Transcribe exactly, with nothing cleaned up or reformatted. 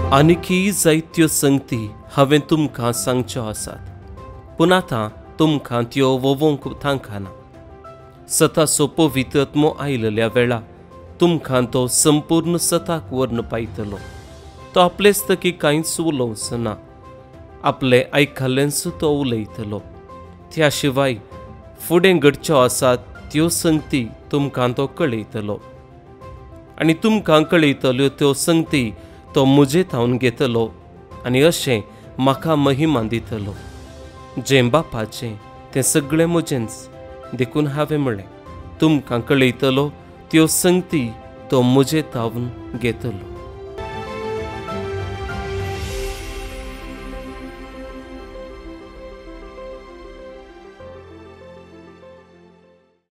आनीकी जायत्यो संगती हांवें तुमकां सांगच्यो आसात, पूण आतां तुमकां त्यो वोवोंक थांकाना। सता सोपो वितत्मो आयिल्ल्या वेळा तुमकां तो संपूर्ण सताक व्हरून पायतलो। तो आपलेच तकी कांयच उलोवंच ना, आपले आयकल्लेंच तो उलयतलो। त्या शिवाय फुडें घडच्यो आसात त्यो संगती तुमकां तो कळयतलो, आनी तुमकां कळयतल्यो त्यो संगती तो मुजेतावन घेतलो, आनी अशें म्हाका महिमा दितलो। जें बापाचें तें सगळें म्हजेंच, देखून हांवें म्हळें तुमकां कळयतलो त्यो संगती तो मुजेतावन घेतलो।